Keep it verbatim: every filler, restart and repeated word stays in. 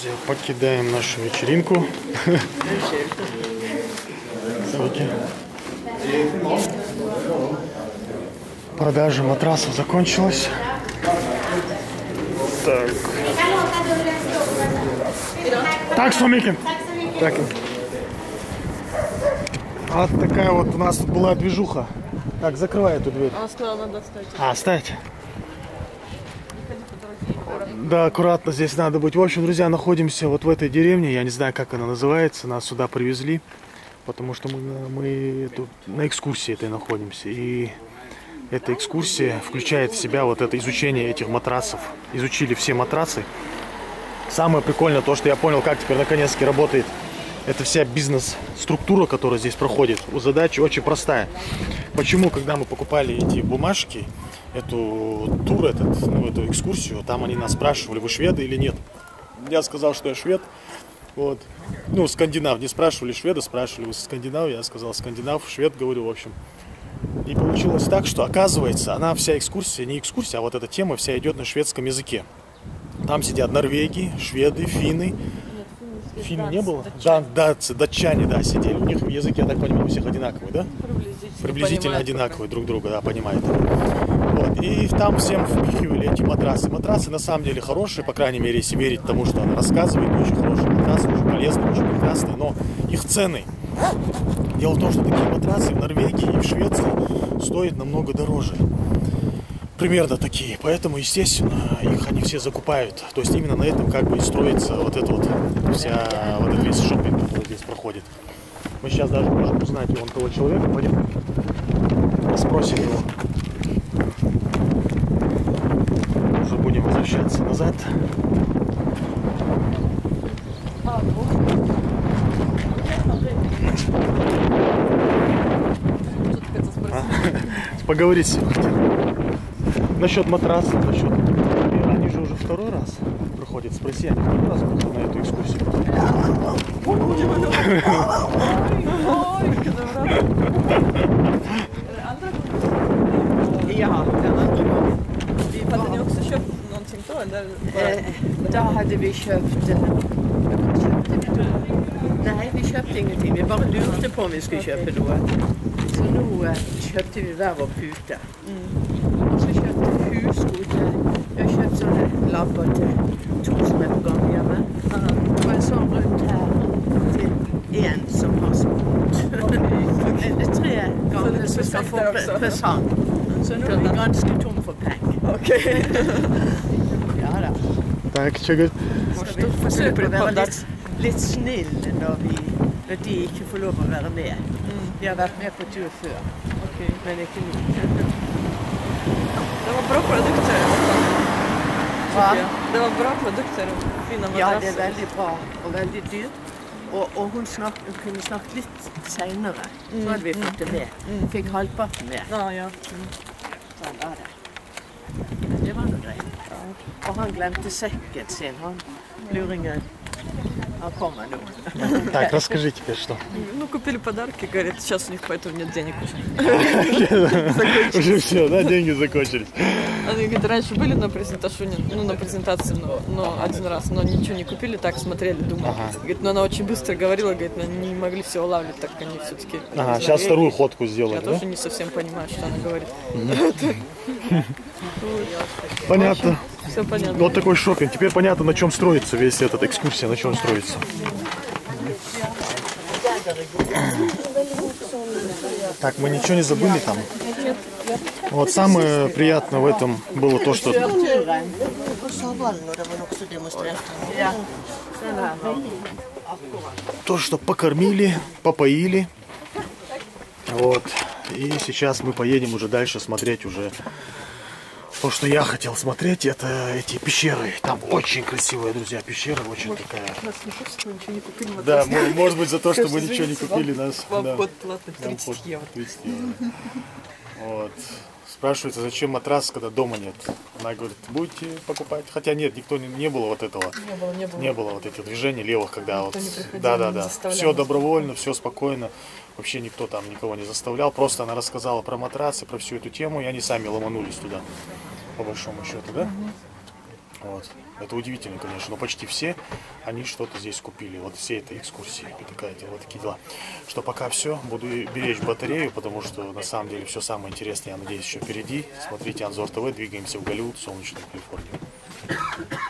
Друзья, покидаем нашу вечеринку. Продажа матрасов закончилась. Так. Так, Сомикин. Так. Вот такая вот у нас тут была движуха. Так, закрывай эту дверь. Она сказала, надо оставить. А, оставить? Да, аккуратно здесь надо быть. В общем, друзья, находимся вот в этой деревне. Я не знаю, как она называется. Нас сюда привезли, потому что мы, мы тут на экскурсии этой находимся. И эта экскурсия включает в себя вот это изучение этих матрасов. Изучили все матрасы. Самое прикольное то, что я понял, как теперь наконец-таки работает эта вся бизнес-структура, которая здесь проходит. Задача очень простая. Почему, когда мы покупали эти бумажки, эту тур, этот, ну, эту экскурсию, там они нас спрашивали, вы шведы или нет. Я сказал, что я швед. Вот. Ну, скандинав. Не спрашивали шведа, спрашивали, вы скандинав. Я сказал, скандинав, швед, говорю, в общем. И получилось так, что, оказывается, она вся экскурсия, не экскурсия, а вот эта тема вся идет на шведском языке. Там сидят норвеги, шведы, финны. Финны не было? Да, датцы, датчане, да, сидели. У них язык, я так понимаю, у всех одинаковый, да? Приблизительно, Приблизительно одинаковые друг друга, да, понимают. Вот. И там всем впихивали эти матрасы. Матрасы на самом деле хорошие, по крайней мере, если верить тому, что она рассказывает. Очень хорошие матрасы, очень полезные, очень прекрасные, но их цены. Дело в том, что такие матрасы в Норвегии и в Швеции стоят намного дороже. Примерно такие. Поэтому, естественно, их они все закупают. То есть именно на этом как бы и строится вот это вот вся, вот этот весь шопинг, который здесь проходит. Мы сейчас даже можем узнать вон того человека, пойдем спросим его. Уже будем возвращаться назад. Поговорить с ним хотел. Насчет матраса, насчет... Они же уже второй раз проходят. Спроси, они второй раз проходят на эту экскурсию. Ja, den andra gången. Hade ni också köpt någonting då? Eller Eh, då hade vi köpt... eh, Vad köpte vi då? Nej, vi köpte ingenting. Vi bara lurte på om vi skulle köpa något. Så nu eh, köpte vi hver vår pute. Och så köpte vi hussko till... Jag köpte sådana lampor till to som är på gång hemma. Och en sån runt här till en som har så ont. Eller tre gånger som ska få pre- present. Så nu är vi ganska tom för pengar. Okej. Ja då. Так, что говорит? Så vi forsøker å være litt, litt snille når, vi, når de ikke får lov å være med. De har vært med på tur før, Okej. men ikke nå. Det var bra produkter. Va? tycker jag. Det var bra produkter och fina Ja, madrasser. det er veldig bra og veldig dyrt. Og, og hun, snak, hun kunne snakket litt senere, så hadde vi fått det med. Fikk halvparten med. Ja, ja. Sånn var det. Det var noe greit. Og han glemte sekken sin, han luringen. Han kommer nå. Так, расскажи теперь, что. Ну, купили подарки, говорит, сейчас у них поэтому нет денег уже. Уже все, да, деньги закончились. Они, говорит, раньше были на презентации, ну, на презентации, но, но один раз, но ничего не купили, так смотрели, думаю. Ага. Говорит, но она очень быстро говорила, говорит, но не могли все улавливать, так как они все-таки... Ага, сейчас вторую ходку сделали, Я да? тоже не совсем понимаю, что она говорит. Понятно. Все понятно. Вот такой шопинг. Теперь понятно, на чем строится весь этот экскурсия, на чем строится. Так, мы ничего не забыли там? Вот самое приятное в этом было то, что то, что покормили, попоили. Вот. И сейчас мы поедем уже дальше смотреть уже то, что я хотел смотреть, это эти пещеры. Там очень красивые, друзья, пещеры, очень такая. Нас не хочется, мы ничего не купили. Вот Да, раз. мо- может быть за то, что мы Кажется, ничего не извините, купили, вам- нас. Вам да. вход платный Нам тридцать вход евро. тридцать евро. Вот. Спрашивается, зачем матрас, когда дома нет. Она говорит, будете покупать. Хотя нет, никто не, не было вот этого. Не было, не было. Не было вот этих движений левых, когда Никто вот. не приходил, Да, да, не да. заставлял. Все добровольно, все спокойно. Вообще никто там никого не заставлял. Просто она рассказала про матрасы, про всю эту тему, и они сами ломанулись туда. По большому счету, да? Вот. Это удивительно, конечно, но почти все, они что-то здесь купили. Вот все этой экскурсии. Вот, такая, вот такие дела. Что пока все. Буду беречь батарею, потому что на самом деле все самое интересное, я надеюсь, еще впереди. Смотрите Анзор ТВ, двигаемся в Голливуд, солнечную Калифорнию.